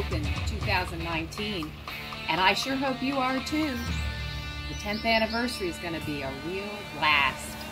hope in 2019, and I sure hope you are too. The 10th anniversary is going to be a real blast.